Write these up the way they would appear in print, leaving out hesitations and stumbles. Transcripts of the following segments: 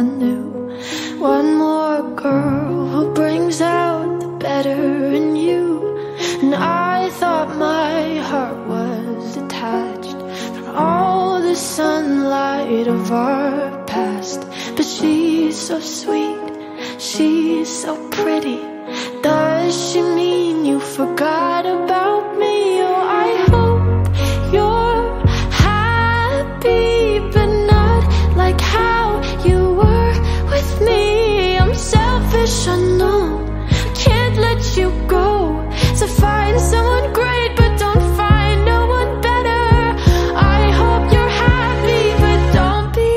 someone new. One more girl who brings out the better in you. And I thought my heart was detached from all the sunlight of our past. But she's so sweet, she's so pretty. Does she mean you forgot about me? Oh, I hope you're happy, but not like how you were with me. I'm selfish, I know, I can't let you go. So find someone great, but don't find no one better. I hope you're happy, but don't be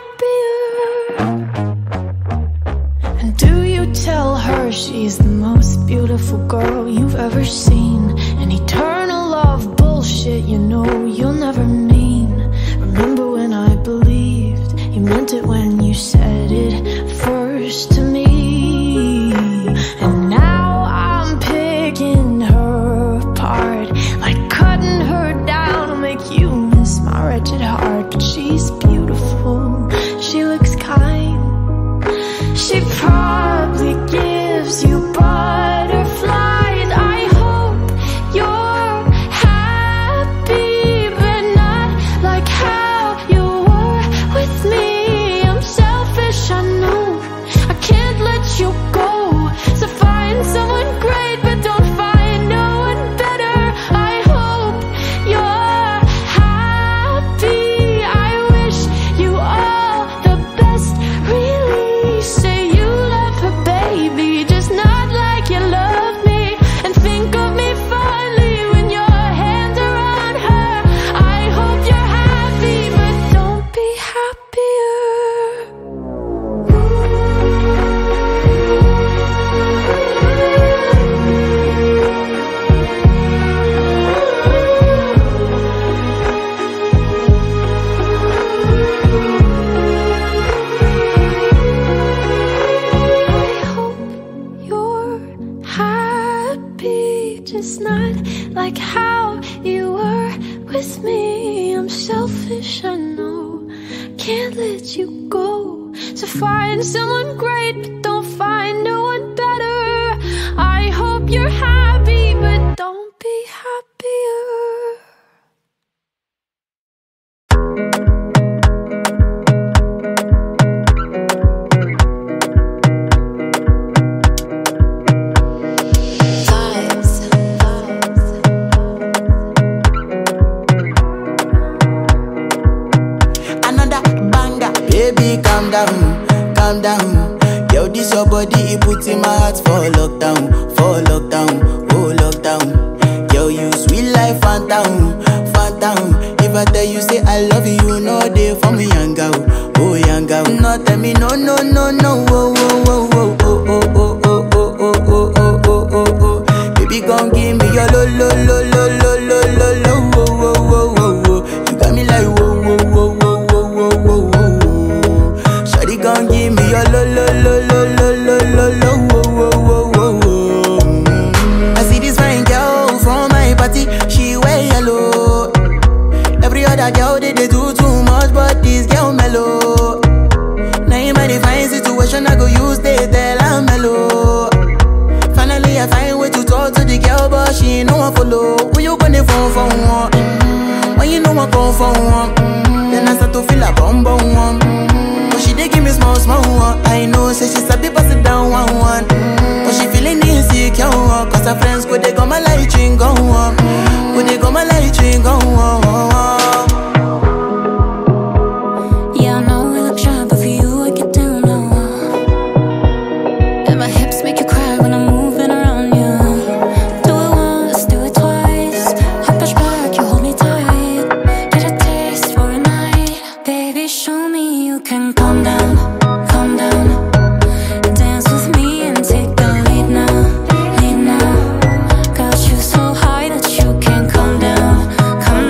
happier. And do you tell her she's the most beautiful girl you've ever seen? An eternal love bullshit, you know you'll never mean. Remember when I believed you meant it when you said it first to me? And now I'm picking her apart, like cutting her down to make you miss my wretched heart. But she's beautiful, she looks kind, she probably gives you butterflies. I hope you're happy, but not like how you were with me. I'm selfish, I know, I can't let you go. So find someone great, but don't find no one better. I hope you're happy. I wish you all the best, really. Say you love her, baby, just not like you love me. And think of me fondly when your hands are on her. I hope you're happy, but don't be happier. I hope you're happy, just not like how you were with me. I'm selfish, I know, can't let you go. So find someone great, but don't find no one better. I hope you're happy, but don't be happier. Another banger. Baby, calm down, calm down. Yo, this your body, it puts in my heart for lockdown, oh lockdown. Yo, you sweet life, phantom, phantom. If I tell you say I love you, no day for me, young girl, oh young girl. No tell me no, no, no, no, oh, oh, oh, oh, oh, oh, oh, oh, oh, oh, oh, oh, oh, oh. Baby, gon' give me your lo, lo, lo, lo, lo, lo, lo, lo, oh, oh, oh, oh, oh. You got me like whoa, whoa, whoa, whoa, whoa, whoa, whoa, whoa. Shawty gon' give me your lo, lo, lo, lo, lo, lo, lo, lo, oh, oh, oh, oh, oh. I see this fine girl from my party, she wear yellow. Every other girl they do too much, but this girl mellow. Now in my divine situation, I go use they tell I'm mellow. Finally, I find way to talk to the girl, but she ain't no one follow. Who you gonna phone for one? When you know I come for one, then I start to feel a bum bum one. But she dey give me small small one. I know, say she sabi pass it down one one. But she feeling insecure, cause her friends go they go my light ring go on, go they go my light ring go on. Yeah, I know we look shy, but for you I get down low. And my hips make you cry when I'm moving around you. Do it once, do it twice. I push back, you hold me tight. Get a taste for a night. Baby, show me you can calm down, calm down. Dance with me and take the lead now, lead now. Got you so high that you can't come down, come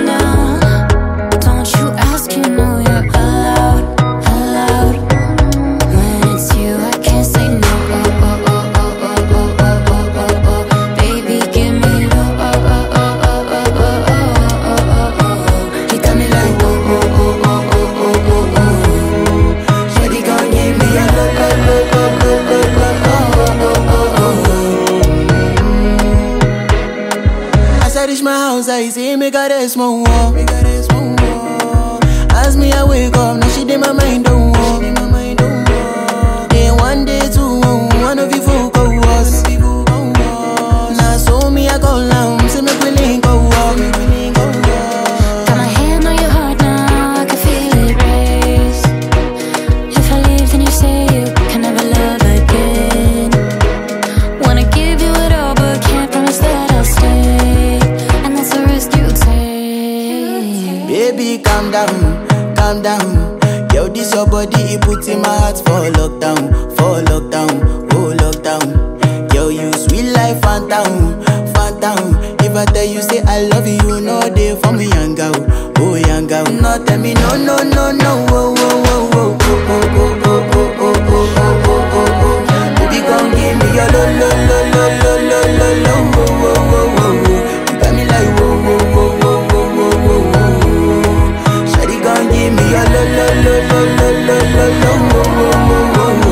a rest more war. As me I wake up, now she did my mind don't walk. Then one day two, one of you folk go was. Now so me I go down, say me we link go walk. Got my hand on your heart now, I can feel it race. If I leave then you say you can never love again. Wanna give you it all but can't promise that I'll stay. And that's the risk you take. Baby calm down, calm down. Yo, this your body, it puts in my heart for lockdown, oh lockdown. Yo, you sweet life, phantom, phantom. If I tell you say I love you, no day for me, young girl, oh young girl. No tell me no, no, no, no, oh, oh, oh, oh, oh, oh, oh, oh, oh, oh, oh, oh, oh, oh. Baby, gon' give me your lo, lo, lo, lo, lo, lo, lo, lo, oh, oh, oh, oh, oh. You got me like whoa, whoa, whoa, whoa, whoa, whoa, whoa, whoa. Shawty gon' give me your lo, lo, lo, lo, lo, lo, lo, lo, oh, oh, oh, oh, oh.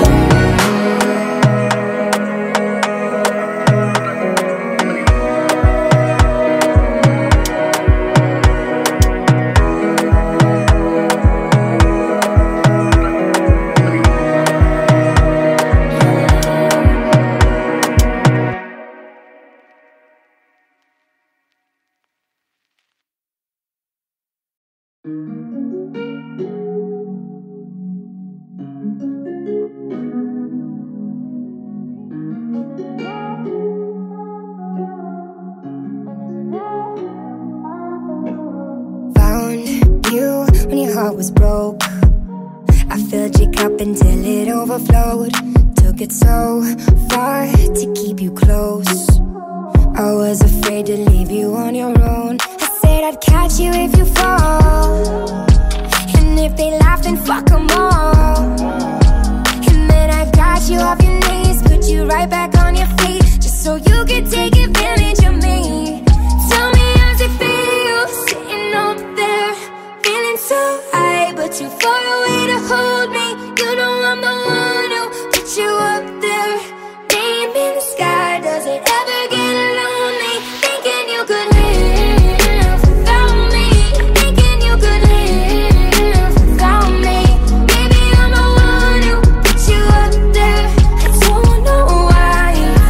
Was broke. I filled your cup until it overflowed. Took it so far to keep you close. I was afraid to leave you on your own. I said I'd catch you if you fall, and if they laugh then fuck them all. And then I got you off your knees, put you right back on your feet, just so you could take advantage of me. Tell me how's it feel, sitting up there, feeling so high, but too far away to hold me. You know I'm the one who put you up there, name in the sky. Does it ever get lonely, thinking you could live without me, thinking you could live without me? Baby, I'm the one who put you up there. I don't know why,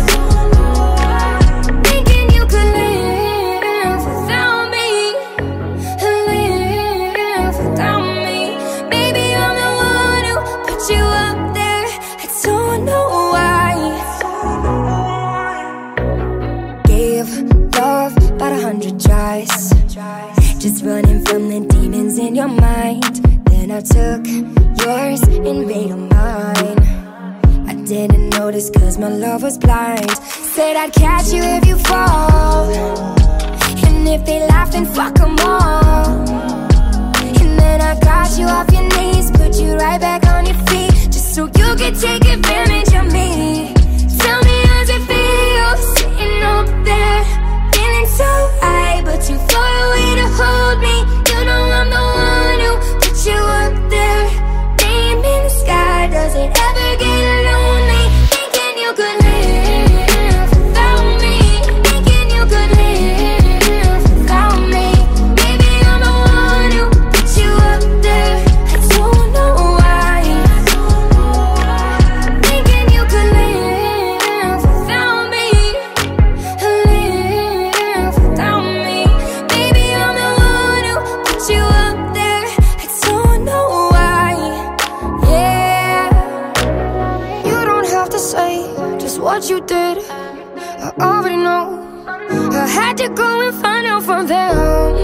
thinking you could live without me, live without me. Baby, I'm the one who put you up there. I don't know why. Gave love about 100 tries, just running from the demons in your mind. Then I took yours and made them mine. I didn't notice cause my love was blind. Said I'd catch you if you fall, and if they laugh then fuck them all. And then I got you off your knees, put you right back on your feet, just so you could take advantage of me. Tell me how's it feel, sitting up there, feeling so high, but too far away to hold me. You know I'm the one who put you up there, name in the sky. Does it ever get lonely, thinking you could live without me, thinking you could live without me? Baby, I'm the one who put you up there. I don't know why, thinking you could live without me, live without me. Baby, I'm the one who put you up there. I don't know why, yeah. You don't have to say just what you did, I already know. I had to go and find out from them.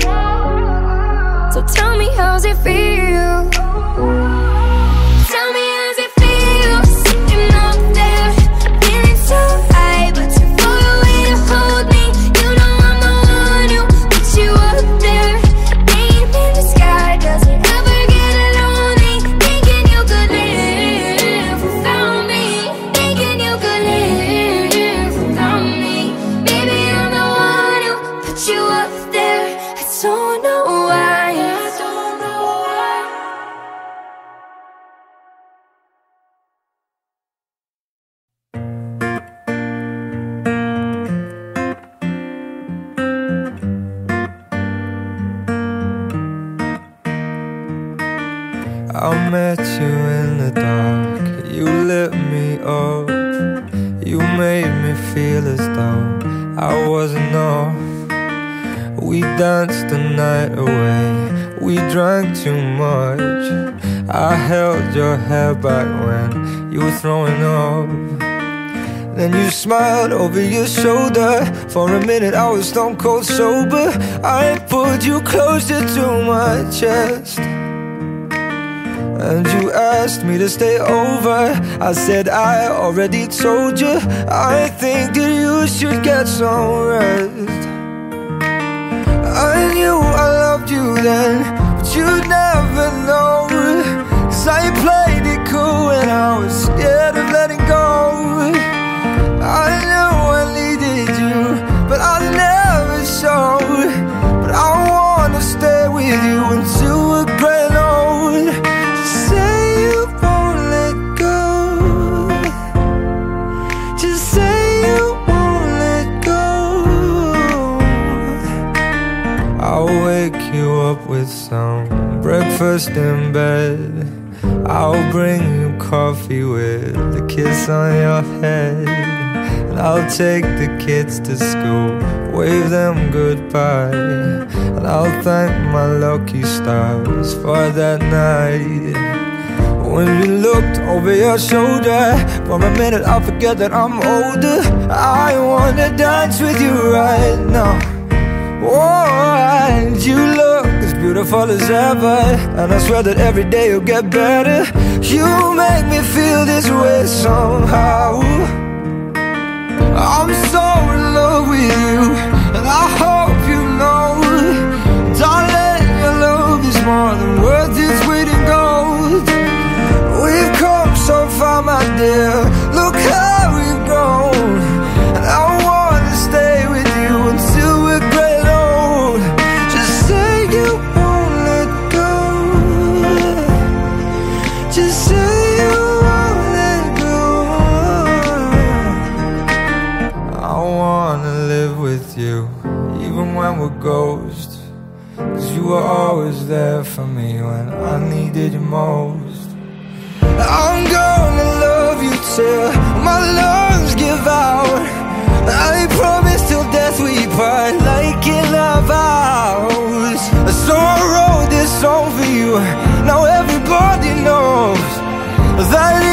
So tell me how's it feel, tell me how's it feel, sitting up there, feeling so high, but too far away to hold me. You know I'm the one who put you up there, name in the sky. Does it ever get lonely, thinking you could live without me, thinking you could live without me? Baby, I'm the one who put you up there. I don't know why, met you in the dark, you lit me up. You made me feel as though I wasn't off. We danced the night away, we drank too much. I held your hair back when you were throwing up. Then you smiled over your shoulder. For a minute I was stone cold sober. I pulled you closer to my chest, and you asked me to stay over. I said I already told you, I think that you should get some rest. I knew I loved you then, but you'd never know. 'Cause I played it cool when I was scared of letting go. I knew I needed you, but I never showed. But I wanna stay with you until we're gray and old. Just say you won't let go. Just say you won't let go. I'll wake you up with some breakfast in bed. I'll bring you coffee with a kiss on your head. And I'll take the kids to school, wave them goodbye. And I'll thank my lucky stars for that night. When you looked over your shoulder, for a minute I forget that I'm older. I wanna dance with you right now. Oh, and you look as beautiful as ever, and I swear that every day you'll get better. You make me feel this way somehow. I'm so in love with you, and I hope you know, darling, your love is more than worth its weight in gold. We've come so far, my dear, look how we've grown. And I wanna stay with you until we're gray and old. Just say you won't let go. Just say you won't let go. I wanna live with you, even when we're ghosts. 'Cause you were always there for me when I needed you most. I'm gonna love you till my lungs give out. I promise till death we part, like in our vows. So I wrote this song for you, now everybody knows that